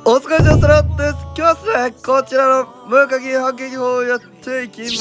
お疲れ様です。今日はですね、こちらの無課金反撃法をやっていきます。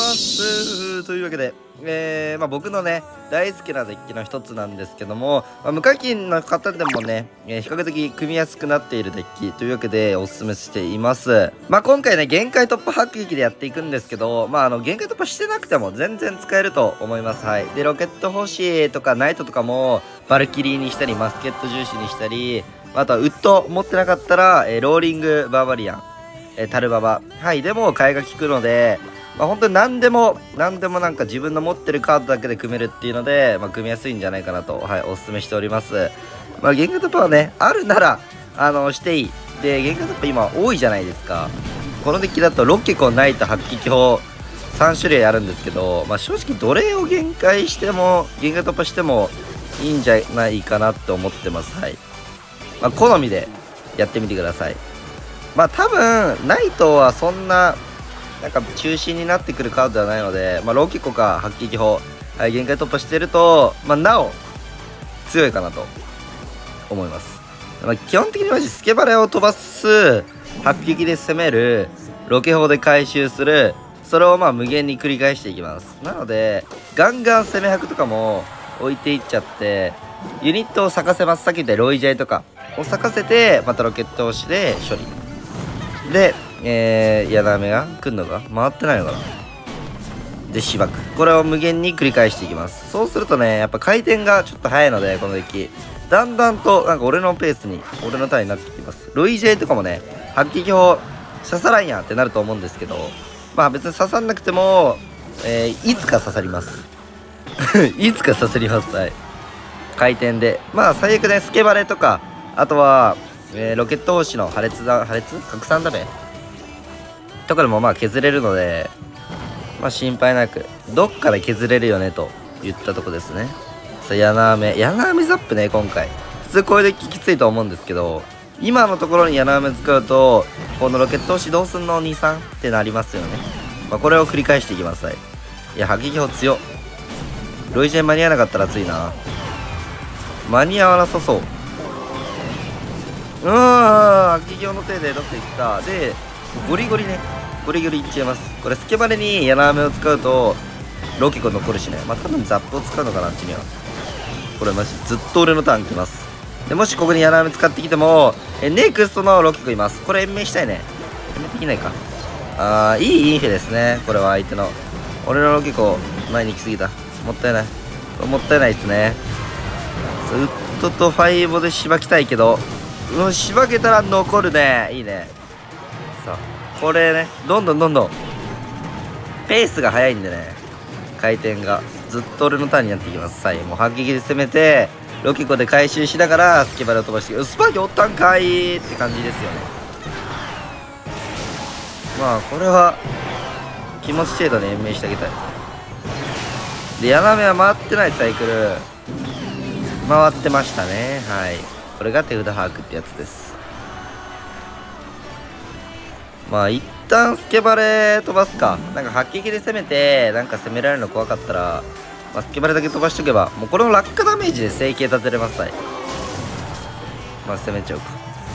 というわけで、僕のね、大好きなデッキの一つなんですけども、無課金の方でもね、比較的組みやすくなっているデッキというわけでおすすめしています。今回ね、限界突破反撃でやっていくんですけど、限界突破してなくても全然使えると思います。はい。で、ロケット星とかナイトとかも、バルキリーにしたり、マスケット重視にしたり、あとはウッド持ってなかったら、ローリングバーバリアン、タルババ、はい、でも替えが効くので、本当に何でもなんか自分の持ってるカードだけで組めるっていうので、組みやすいんじゃないかなと、はい、おすすめしております。限界突破はね、あるなら、していい。で、限界突破今多いじゃないですか。このデッキだとロケコ、ナイト、発撃法、3種類あるんですけど、正直どれを限界突破してもいいんじゃないかなって思ってます。はい。好みでやってみてください。多分ナイトはそんななんか中心になってくるカードではないので、ロケコか発撃法、はい、限界突破してると、なお強いかなと思います。基本的にマジスケバレを飛ばす、発撃で攻める、ロケ砲で回収する、それを無限に繰り返していきます。なのでガンガン攻めハクとかも置いていっちゃって、ユニットを咲かせます。さっき言ったロイジャイとかを咲かせて、またロケット押しで処理で、矢ダメが来んのか回ってないのかなで、しばく。これを無限に繰り返していきます。そうするとね、やっぱ回転がちょっと早いので、このデッキだんだんとなんか俺のペースに、俺のターンになってきます。ロイジェイとかもね、発撃法刺さらんやんってなると思うんですけど、別に刺さんなくても、いつか刺さりますいつか刺さります。はい、回転で最悪ね、スケバレとか、あとはロケット星の破裂拡散ダメとかでも削れるので、心配なくどっから削れるよねと言ったとこですね。さあ、柳雨ザップね。今回普通こういうデッキきついと思うんですけど、今のところに柳雨使うと、このロケット星どうすんの 2,3 ってなりますよね。これを繰り返していきます。はい。いや、迫撃砲強っ。ロイジェン間に合わなかったら熱いな。間に合わなさそう。迫撃砲のせいでどっか行った。で、ゴリゴリいっちゃいます。これスケバレに柳雨を使うとロケコ残るしね。多分ザップを使うのかな、あっちには。これマジずっと俺のターン来ます。で、もしここに柳雨使ってきてもネクストのロケコいます。これ延命したいね。延命できないか。いいインフェですね。これは相手の、俺のロケコ前に行き過ぎた。もったいないですね。ウッドとファイボでしばきたいけど、しばけたら残るね。いいね。さあ、これね、どんどんペースが速いんでね、回転がずっと俺のターンになっていきます。最後もう反撃で攻めてロケコで回収しながらスケバレを飛ばして、スパーキおったんかいって感じですよね。これは気持ち程度に延命してあげたい。で、柳雨は回ってないサイクル回ってましたね。はい、これが手札把握ってやつです。一旦スケバレ飛ばすか。なんか発撃で攻めてなんか攻められるの怖かったら、スケバレだけ飛ばしとけばもうこれの落下ダメージで生計立てれます。はい。攻めちゃう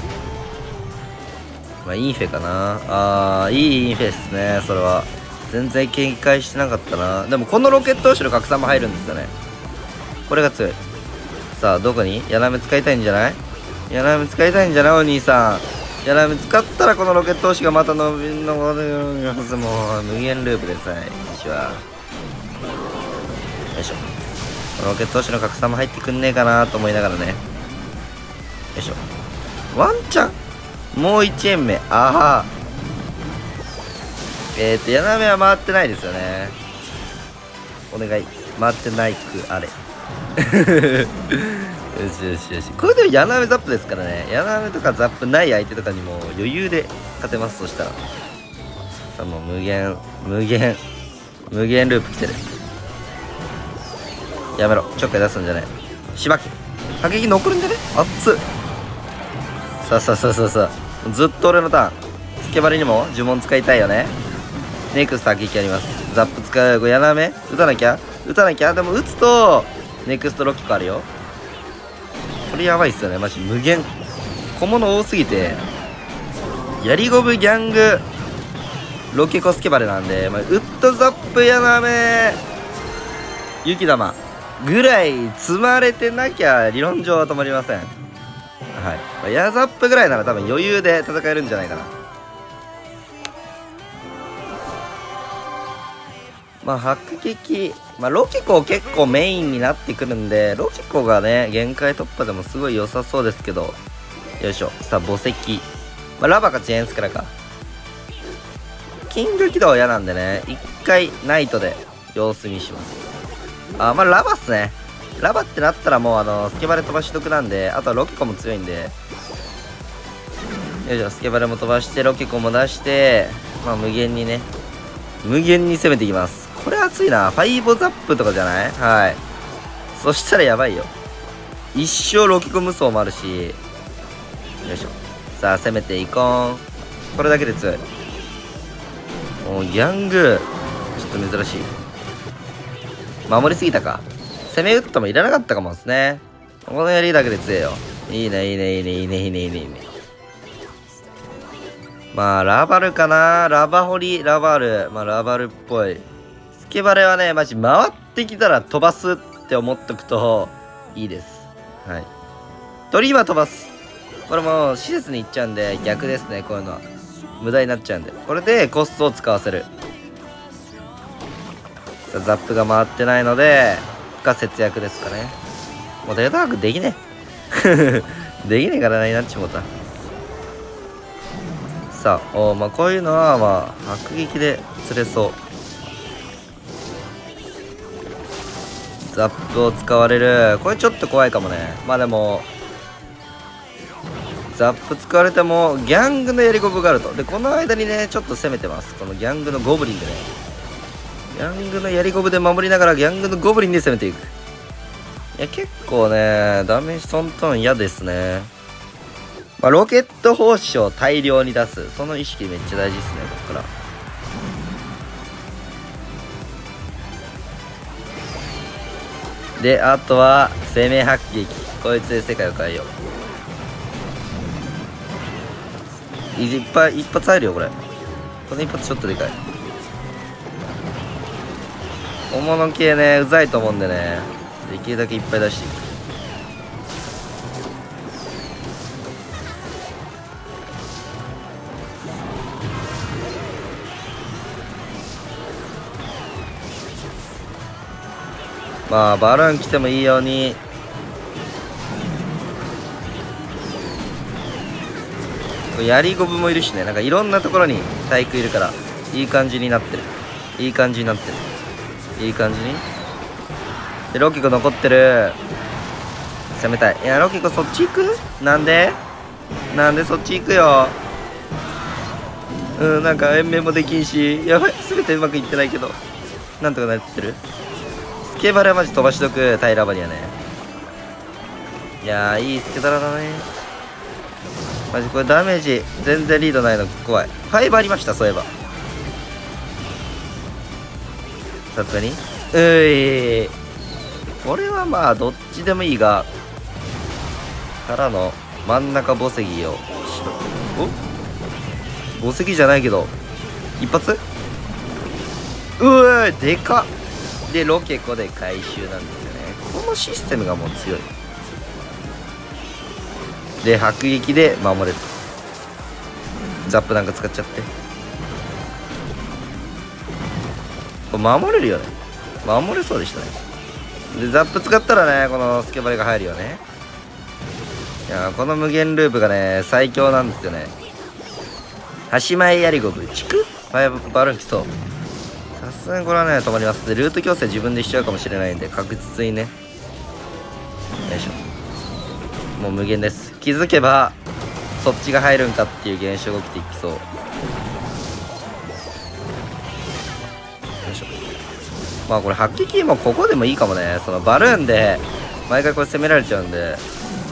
か。インフェかな。いいインフェですね。それは全然警戒してなかったな。でもこのロケット後ろ拡散も入るんですよね。これが強い。さあ、どこに柳雨使いたいんじゃない？柳雨使いたいんじゃない？お兄さん、柳雨使ったらこのロケット押しがまた伸びるのが、もう無限ループです。はい、私はよいしょ。このロケット押しの拡散も入ってくんねえかなと思いながらね。よいしょ。ワンチャンもう1円目。柳雨は回ってないですよね。お願い、回ってないくあれよし。これでも柳雨ザップですからね。柳雨とかザップない相手とかにも余裕で勝てます。そしたらさあ、もう無限ループ来てる。やめろ、ちょっかい出すんじゃない。しばき反撃残るんじゃね。熱っ。さあ、ずっと俺のターン。スケバレにも呪文使いたいよね。ネクスト反撃あります。ザップ使う。これ柳雨打たなきゃ。でも打つとネクストロキコあるよ。これやばいっすよね。マジ無限小物多すぎてヤリゴブギャングロケコスケバレなんで、ウッドザップやなめ雪玉ぐらい積まれてなきゃ理論上は止まりません。はい、ヤザップぐらいなら多分余裕で戦えるんじゃないかな。迫撃、ロケコ結構メインになってくるんで、ロケコがね限界突破でもすごい良さそうですけど、よいしょ。さあ墓石、ラバかチェーンスクラか。キング起動は嫌なんでね、一回ナイトで様子見します。ラバっすね。ラバってなったらもうスケバレ飛ばし得なんで、あとはロケコも強いんで、よいしょ。スケバレも飛ばしてロケコも出して、無限に攻めていきます。これ熱いな。ファイボザップとかじゃない？はい。そしたらやばいよ。一生ロケコ無双もあるし、よいしょ。さあ攻めていこう。これだけで強い。もうギャングちょっと珍しい。守りすぎたか。攻め打ったもいらなかったかもですね。この槍だけで強いよ。いいね。ラバルかな。ラバホリ、ラバル。ラバルっぽい。スケバレはね、マジ回ってきたら飛ばすって思っとくといいです。はい。鳥は飛ばす。これも施設に行っちゃうんで逆ですね。こういうのは無駄になっちゃうんで、これでコストを使わせる。ザップが回ってないので負荷節約ですかね。もうデータワークできねえできねえからなになっちまった。さあこういうのは迫撃で釣れそう。ザップを使われる。これちょっと怖いかもね。でもザップ使われてもギャングのやりゴブがあると。でこの間にねちょっと攻めてます。このギャングのゴブリンでね、ギャングのやりゴブで守りながらギャングのゴブリンで攻めていく。いや結構ねダメージトントン嫌ですね。ロケット砲手を大量に出す、その意識めっちゃ大事ですね。ここからで、あとは攻め迫撃。こいつで世界を変えよう。いっぱい一発入るよこれ。この一発ちょっとでかい。大物系ねうざいと思うんでね、できるだけいっぱい出していく。バルーン来てもいいように。ヤリゴブもいるしね、いろんなところに対空いるからいい感じになってる。いい感じにでロケコ残ってる。攻めたい。いやロケコそっち行く。なんでそっち行くよ。延命もできんし、やばい。全てうまくいってないけどなんとかなってる。スケバレはマジ飛ばしとく。タイラバリアね。いやいいスケダラだね。マジこれダメージ全然リードないの怖い。5ありましたそういえば。さすがにこれはどっちでもいいが、からの真ん中墓石を墓石じゃないけど一発でかっ。でロケコで回収なんですよね。このシステムがもう強い。で迫撃で守れる。ザップなんか使っちゃって、これ守れるよね。守れそうでしたね。でザップ使ったらねこのスケバレが入るよね。いやこの無限ループがね最強なんですよね。端前やりゴブチクバルーン来そう。さすがにこれはね止まります。でルート強制自分でしちゃうかもしれないんで確実にね。よいしょ。もう無限です。気づけばそっちが入るんかっていう現象が起きていきそう。よいしょ。これ迫撃もここでもいいかもね。そのバルーンで毎回これ攻められちゃうんで。よい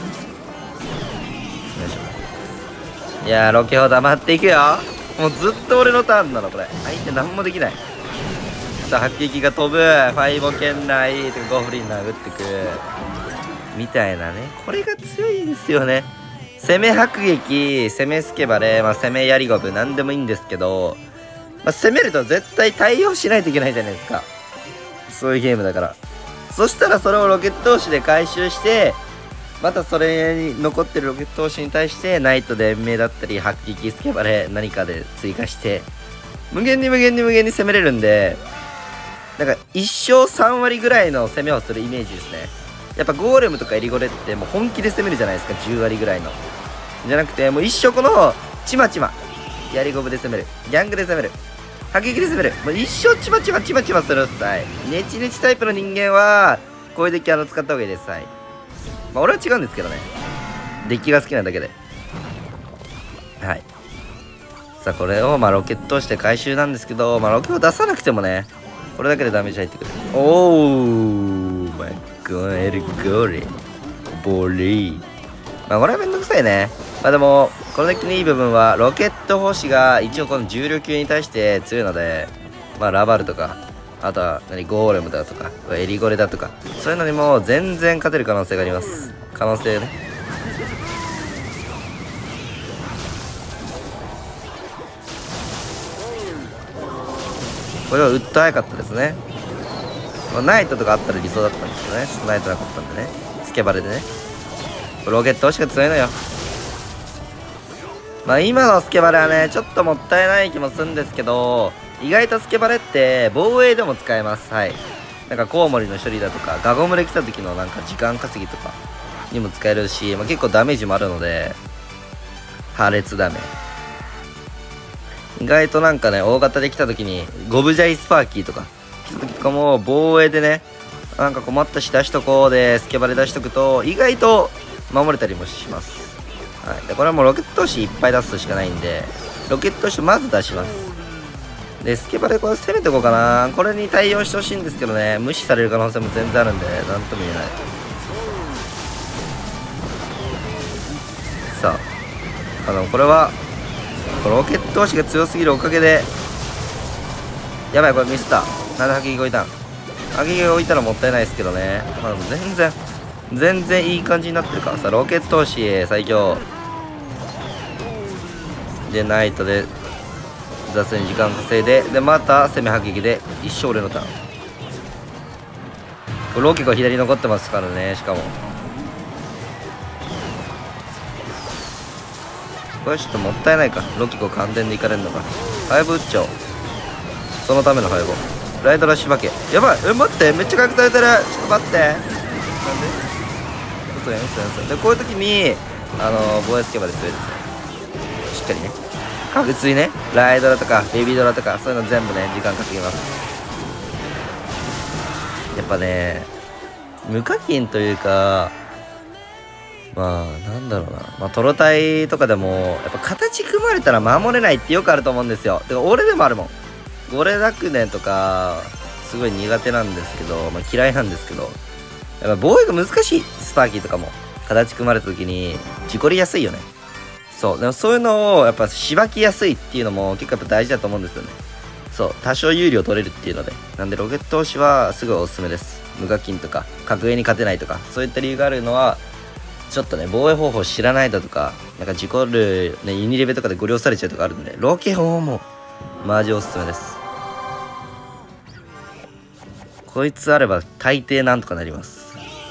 しょ。いやーロケ砲黙っていくよ。もうずっと俺のターンなのこれ。相手何もできない。さあ迫撃が飛ぶ。ファイボ圏内ゴフリン殴ってくみたいなね。これが強いんですよね。 攻め迫撃、攻めスケバレ、攻めやりゴブ、なんでもいいんですけど、攻めると絶対対応しないといけないじゃないですか。そういうゲームだから。そしたらそれをロケット押しで回収して、またそれに残ってるロケット押しに対してナイトで延命だったり迫撃スケバレ何かで追加して無限に攻めれるんで、なんか1勝3割ぐらいの攻めをするイメージですね。やっぱゴーレムとかエリゴレってもう本気で攻めるじゃないですか、10割ぐらいのじゃなくて、もう一生このちまちまやりゴブで攻める、ギャングで攻める、迫撃で攻める、もう一生ちまちまするスタイル。ネチネチタイプの人間はこういうデッキ使った方がいいです。はい、俺は違うんですけどね、デッキが好きなだけで。はい、さあこれをロケットをして回収なんですけど、ロケを出さなくてもね、これだけでダメージ入ってくる。おーマイゴーエルゴリボリー、これはめんどくさいね。でもこのデッキのいい部分はロケット星が一応この重量級に対して強いので、ラバルとかあとはゴーレムだとかエリゴレだとかそういうのにも全然勝てる可能性があります。可能性ね。これはウッド早かったですね。ナイトとかあったら理想だったんですけどね、ナイトなかったんでね、スケバレでね。ロケット押しが強いのよ。今のスケバレはねちょっともったいない気もするんですけど、意外とスケバレって防衛でも使えます。はい、なんかコウモリの処理だとかガゴムで来た時のなんか時間稼ぎとかにも使えるし、結構ダメージもあるので、破裂ダメ意外となんかね大型で来た時にゴブジャイスパーキーとか来た時とかも防衛でね、なんか困ったし出しとこうでスケバレ出しとくと意外と守れたりもします。はい、でこれはもうロケット押しいっぱい出すしかないんで、ロケット押しまず出します。でスケバレこれ攻めていこうかな。これに対応してほしいんですけどね、無視される可能性も全然あるんでなんとも言えない。さあこれはロケット押しが強すぎるおかげで、やばいこれミスった。なんで迫撃が置いたん。迫撃が置いたらもったいないですけどね、全然いい感じになってるからさ。ロケット押し最強でナイトで雑に時間稼いで、また攻め迫撃で一生俺のターン。ロケが左に残ってますからね。しかもこれちょっともったいないか、ロキコ完全でいかれるのか。ハイブ打っちゃおう、そのためのハイボライドラッシュ化け。やばい、待って、めっちゃ回復されてる。ちょっと待って、なんで嘘やで、こういう時に防衛スケバで強いですよ。しっかりね、確実にね、ライドラとかベビードラとかそういうの全部ね時間稼ぎます。やっぱね無課金というか、なんだろうな、トロタイとかでもやっぱ形組まれたら守れないってよくあると思うんですよ。てか俺でもあるもん。ゴレ楽年とかすごい苦手なんですけど、嫌いなんですけど、やっぱ防衛が難しい。スパーキーとかも形組まれた時に事故りやすいよね。そうでもそういうのをやっぱしばきやすいっていうのも結構やっぱ大事だと思うんですよね。そう多少有利を取れるっていうので、なんでロケット押しはすごいおすすめです。無課金とか格ゲーに勝てないとかそういった理由があるのはちょっとね防衛方法知らないだとか、なんか事故るねユニレベとかでご利用されちゃうとかあるんで、ロケ法もマジおすすめです。こいつあれば大抵なんとかなります。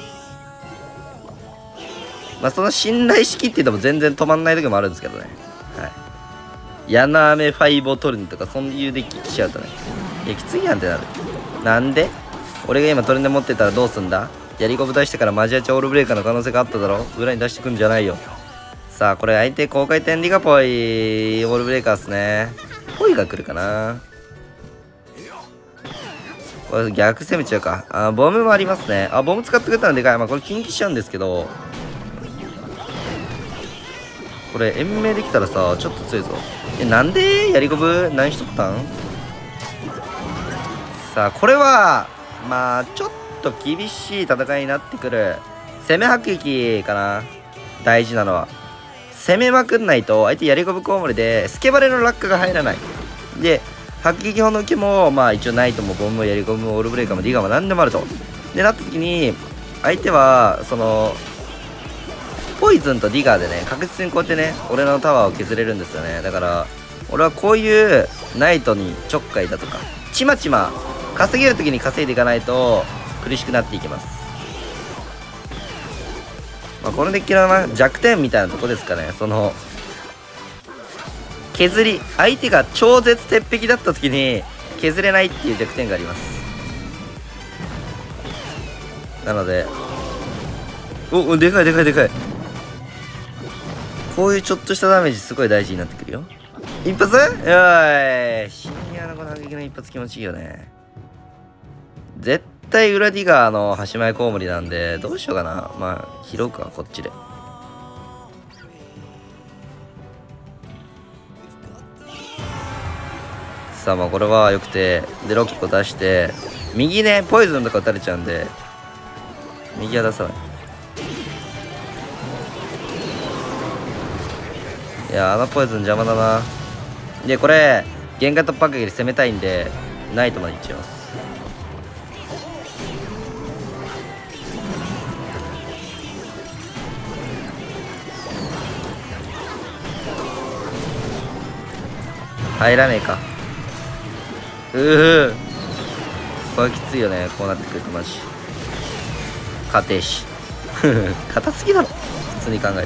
その信頼式っていうのも全然止まんない時もあるんですけどね。はい、ヤナーメファイボトルンとかそういうデッキ来ちゃうとね、いやきついやんってなる。なんで俺が今トレンで持ってたらどうすんだ。やりこぶ出してからマジアチオールブレーカーの可能性があっただろ。裏に出してくんじゃないよ。さあこれ相手高回転リガポイオールブレーカーっすね。ポイが来るかな。これ逆攻めちゃうか。ボムもありますね。ボム使ってくれたらでかい。これ近畿しちゃうんですけど、これ延命できたらさちょっと強いぞ。なんでやりこぶ何しとったん。さあこれはちょっと厳しい戦いになってくる。攻め迫撃かな。大事なのは攻めまくんないと相手やりこぶコウモリでスケバレの落下が入らない。で迫撃砲の受けも一応ナイトもボムもやりこぶもオールブレーカーもディガーも何でもあると。でなった時に相手はそのポイズンとディガーでね確実にこうやってね俺のタワーを削れるんですよね。だから俺はこういうナイトにちょっかいだとかちまちま稼げる時に稼いでいかないと苦しくなっていきます。まあこのデッキの弱点みたいなとこですかね。その削り相手が超絶鉄壁だった時に削れないっていう弱点があります。なのでおでかいでかいでかい。こういうちょっとしたダメージすごい大事になってくるよ。一発よーい。深夜のこの反撃の一発気持ちいいよね。絶対裏ディガーの端前コウモリなんでどうしようかな。まあ拾うかこっちで。さあまあこれはよくてでロキコ出して右ねポイズンとか打たれちゃうんで右は出さない。いやあのポイズン邪魔だな。でこれ限界突破撃で攻めたいんでナイトまでいっちゃいます。入らねえか。これきついよね。こうなってくるとマジ勝てえし硬すぎだろ普通に考えて。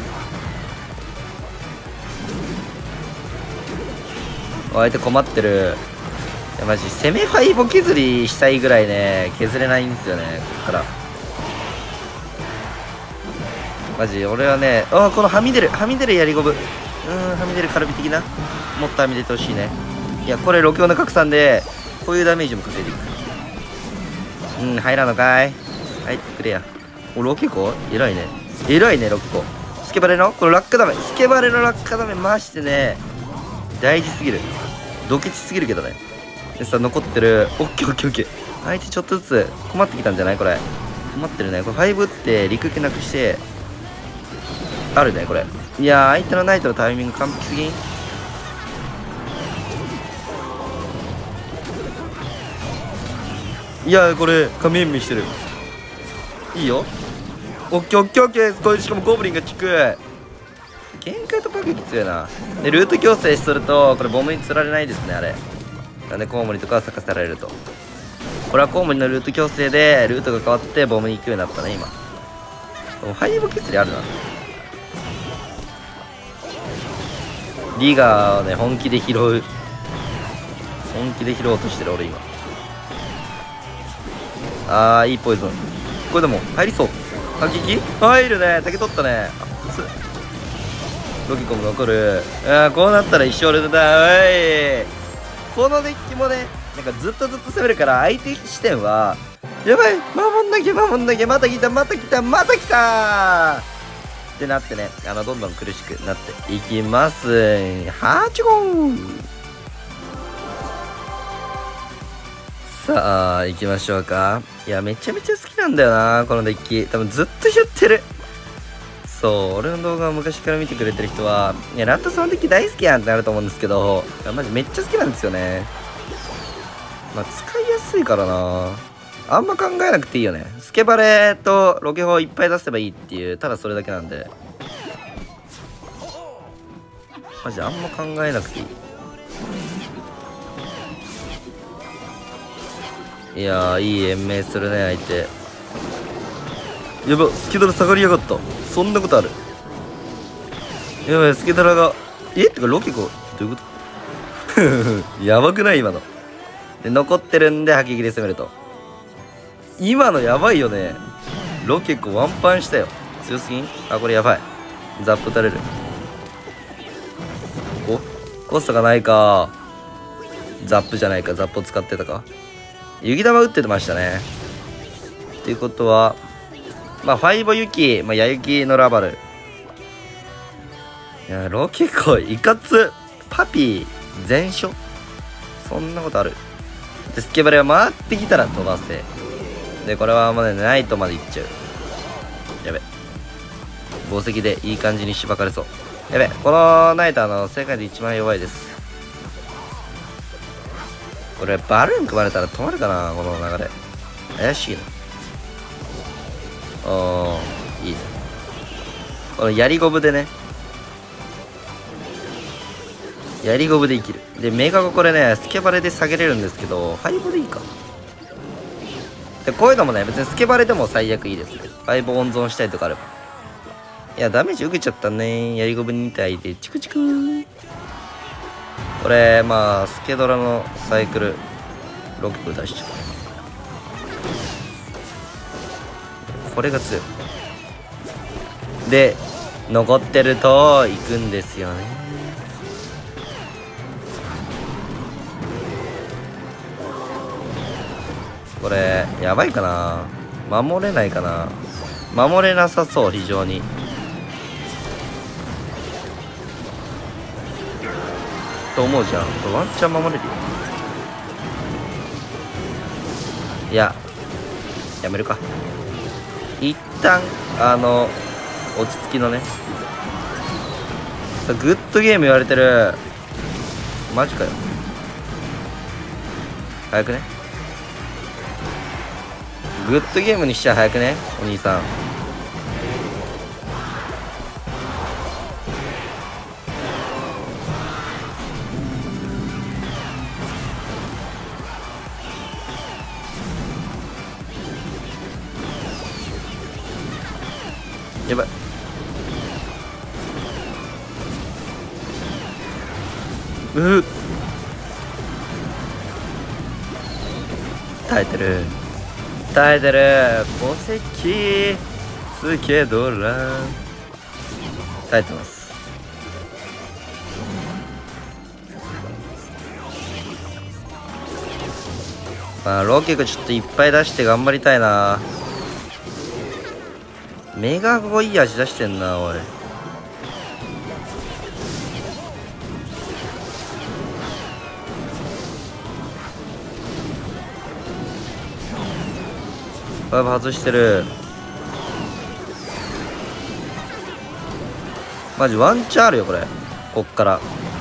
相手困ってる。いやマジ攻めファイボ削りしたいぐらいね削れないんですよねこっから。マジ俺はねこのはみ出るやりゴブはみ出るカルビ的なもっとはみ出てほしいね。いやこれロキオの拡散でこういうダメージも稼いでいく。入らんのかい。入ってくれや。ロキコ偉いねロキコ。スケバレのこの落下ダメスケバレの落下ダメマジでね大事すぎる。ドケチすぎるけどね。でさ残ってるオッケーオッケーオッケー。相手ちょっとずつ困ってきたんじゃないこれ。困ってるねこれ。5って陸受けなくしてあるねこれ。いや相手のナイトのタイミング完璧すぎん。いやこれ仮面見してる。いいよオッケーオッケーオッケー。これしかもゴブリンが効く。限界と爆撃強いな。でルート強制するとこれボムに釣られないですねあれ。なんでコウモリとかは咲かせられると。これはコウモリのルート強制でルートが変わってボムに行くようになったね今。ハイボ削りあるな。リガーをね本気で拾おうとしてる俺今。いいポイズン。これでも入りそう。反撃入るね。竹取ったね。ロキコも残る。こうなったら一生俺だ。おいこのデッキもねなんかずっと攻めるから相手視点はやばい守んなきゃまた来たってなってねどんどん苦しくなっていきます。はーちごー。さあ行きましょうか。いやめちゃめちゃ好きなんだよなこのデッキ。多分ずっと言ってる。そう俺の動画を昔から見てくれてる人はいやラットそのデッキ大好きやんってなると思うんですけどマジめっちゃ好きなんですよね。まあ使いやすいからなあんま考えなくていいよね。スケバレとロケ砲いっぱい出せばいいっていうただそれだけなんでマジあんま考えなくていい。いやいい延命するね相手。やばスケドラ下がりやがった。そんなことある。やばいスケドラがてかロケコどういうことやばくない今ので残ってるんで破撃で攻めると。今のやばいよね。ロケコワンパンしたよ。強すぎん。これやばい。ザップ打たれる。コストがないか。ザップじゃないか。ザップを使ってたか。雪玉打ってましたね。っていうことはファイボ雪、ヤユキのラバル。いやロケコいかつパピー全勝。そんなことある。でスケバレが回ってきたら飛ばせ。でこれはもうねナイトまで行っちゃう。やべ宝石でいい感じにしばかれそう。やべこのナイト世界で一番弱いです。これバルーン組まれたら止まるかなこの流れ。怪しいな。いいね。 この槍ゴブでね、槍ゴブで生きる。でメガゴこれねスケバレで下げれるんですけど、ファイボでいいか。でこういうのもね別にスケバレでも最悪いいですね。ファイボ温存したりとかあれば。いやダメージ受けちゃったね。槍ゴブみたいでチクチクー。これまあスケドラのサイクルロック出しちゃう。これが強い。で残ってると行くんですよね。これやばいかな。守れないかな。守れなさそう。非常にと思うじゃん。これワンチャン守れるよ。いややめるか。一旦落ち着きのね。さグッドゲーム言われてる。マジかよ。早くね。グッドゲームにしちゃ早くねお兄さん。やばい。耐えてる耐えてる。墓石スケドラ耐えてます。まあロケがちょっといっぱい出して頑張りたいな。メガゴいい味出してんなおい。バイブ外してる。マジワンチャンあるよこれ。こっから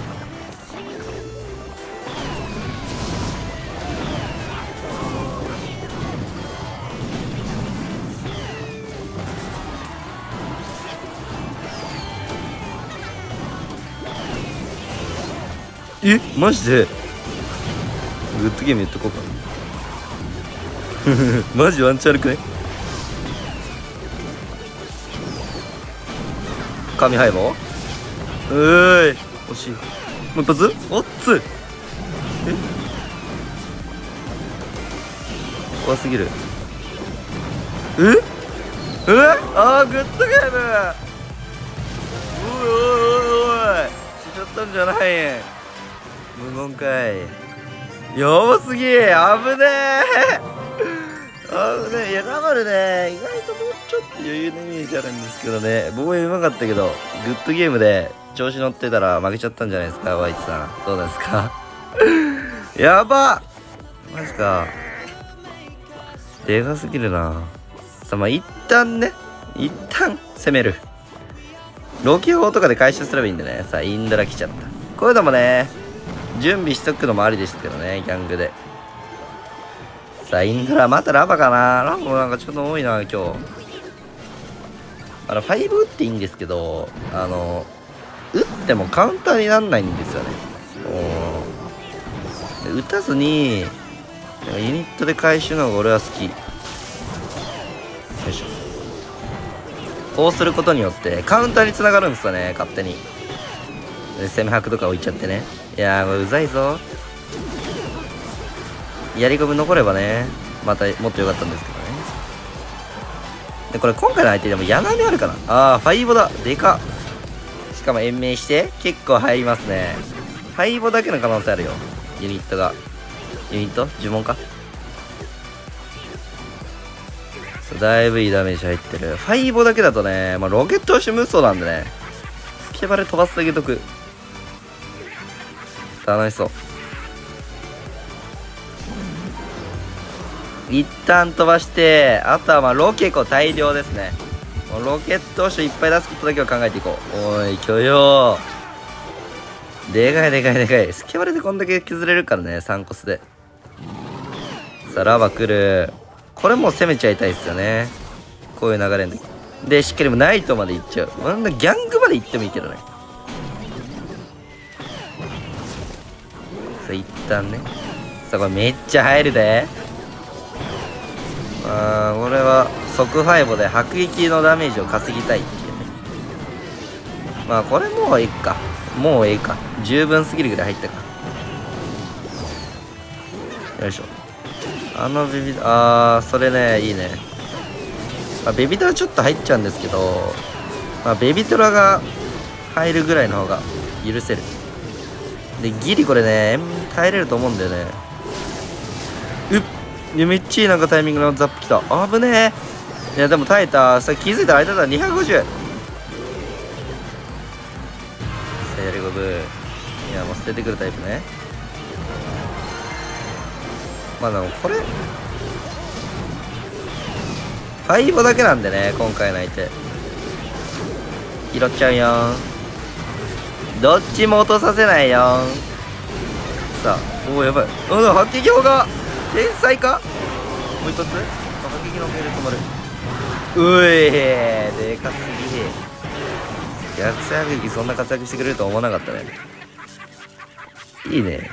マジでグッドゲーム言っとこうかマジワンチャン悪くね。神ハイボーい惜しい。もう一発おっつ怖すぎる。あーグッドゲームおいおいおいしちゃったんじゃない無言かい。やばすぎ危ねえ危ねえ。いやラバルね意外ともうちょっと余裕のイメージあるんですけどね。防衛うまかったけどグッドゲームで調子乗ってたら負けちゃったんじゃないですか。ワイツさんどうですかやばマジかでかすぎるな。さあまあ一旦攻める。ロキ砲とかで回収すればいいんでね。さあインドラ来ちゃった。こういうのもね準備しとくのもありですけどねギャングで。さあインドラまたラバかな。ラバもなんかちょっと多いな今日。5打っていいんですけど打ってもカウンターになんないんですよね。打たずにユニットで回収の方が俺は好き。よいしょ。こうすることによってカウンターにつながるんですよね勝手に。攻め拍とか置いちゃってね。いやーこれうざいぞ。槍ゴム残ればねまたもっと良かったんですけどね。でこれ今回の相手でも柳あるかな。ああファイボだでかっ。しかも延命して結構入りますね。ファイボだけの可能性あるよユニットが。ユニット呪文か。だいぶいいダメージ入ってる。ファイボだけだとね、まあ、ロケット押し無双なんでねスケバレ飛ばすだけ得。楽しそう。一旦飛ばしてあとはまあロケコ大量ですね。もうロケット押しいっぱい出すことだけを考えていこう。おい許容でかいでかいでかい。スケバレでこんだけ削れるからね3コスで。さあラバ来る。これもう攻めちゃいたいですよねこういう流れの時。 でしっかりもナイトまで行っちゃう。なんだギャングまで行ってもいいけどね。さあ一旦ね、さあこれめっちゃ入るで。俺は即敗母で迫撃のダメージを稼ぎたいっていうね。まあこれもういいか、もういいか、十分すぎるぐらい入ったか。よいしょ。それね、いいね。まあ、ベビトラちょっと入っちゃうんですけど、まあ、ベビトラが入るぐらいの方が許せる。でギリこれね耐えれると思うんだよね。めっちゃいいなんかタイミングのザップきた。危ねえ。いやでも耐えた。さ気づいたら相手だ250。セールゴブ。いやもう捨ててくるタイプね。まあでもこれファイボだけなんでね、今回の相手拾っちゃうよん。どっちも落とさせないよん。さあやばい。迫撃砲が天才か。もう一つ迫撃のメール止まる。でかすぎ。逆射撃そんな活躍してくれるとは思わなかったね。いいね。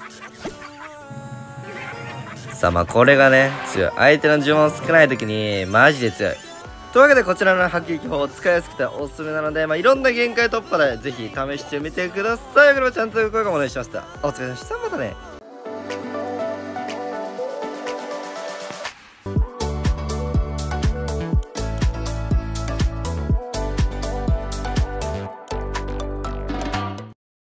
さあまあこれがね強い。相手の呪文少ない時にマジで強い。というわけでこちらの迫撃砲使いやすくておすすめなので、いろんな限界突破でぜひ試してみてください。よければチャンネル登録お願いしました。お疲れ様でした。またね。